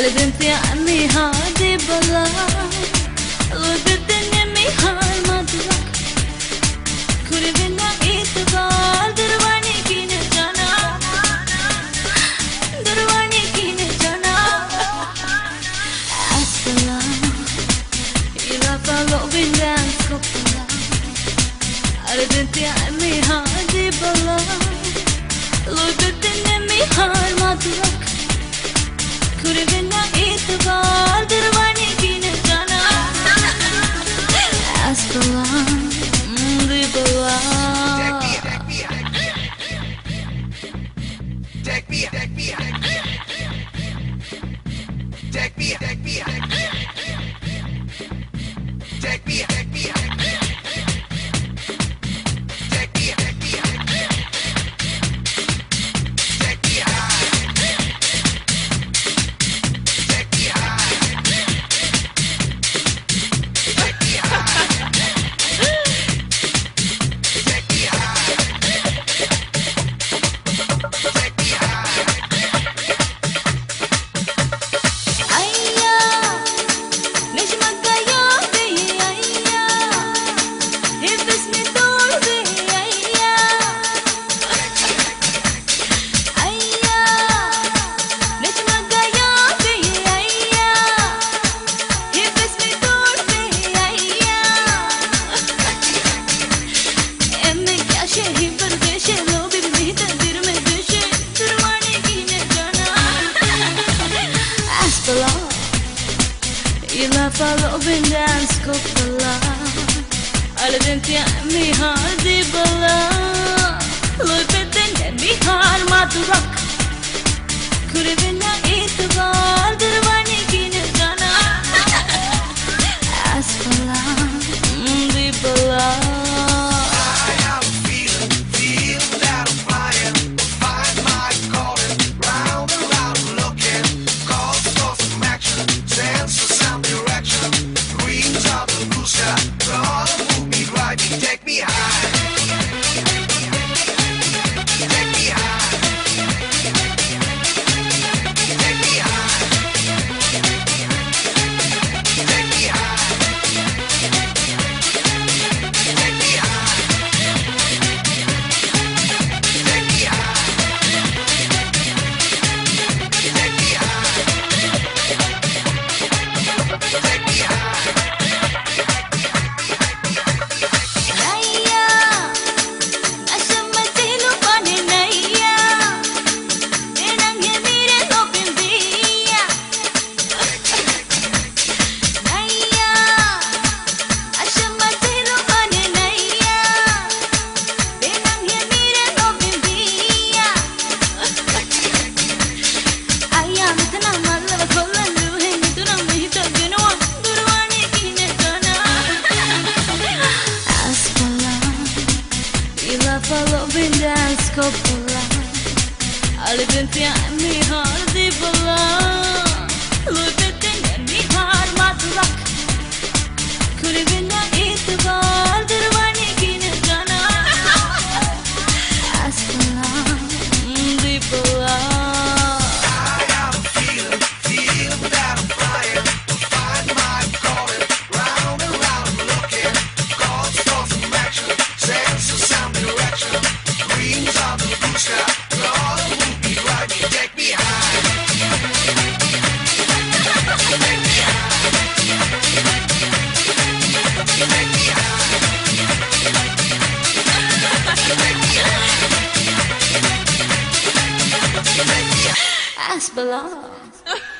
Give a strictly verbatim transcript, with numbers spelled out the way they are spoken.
قلبت يا عمي هادي بلا غرب الدنيا ميهال مدرك كل بنا اعتبار درواني كينا جانا درواني كينا جانا السلام إلى فلو بندان سكوبلا قلبت يا عمي هادي بلا غرب الدنيا ميهال مدرك كل بنا اعتبار درواني كينا جانا السلام دي بلا Take me, take me, take me, take me, take me, take me, take me, إلى فلو بندان سكوبلا قلبت يا عمي هادي بلا غرب الدنيا ميهال مدرك كل بنا اعتبار درواني كينا جانا أسفلا دي بلا Take me high. Take me high. Take me high. Take me high. Take me high. Take me high. Take me high. Take me high. فلو بندان سكوبلا قلبت يا عمي هادي بلا غرب الدنيا ميهال مدرك كل بنا اعتبار درواني كينا جانا السلام دي بلا Asbala.